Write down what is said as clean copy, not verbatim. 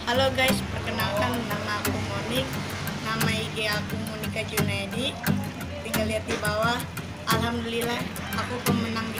Halo guys, perkenalkan nama aku Monik. Nama IG aku Monika Junaidi. Tinggal lihat di bawah. Alhamdulillah, aku pemenang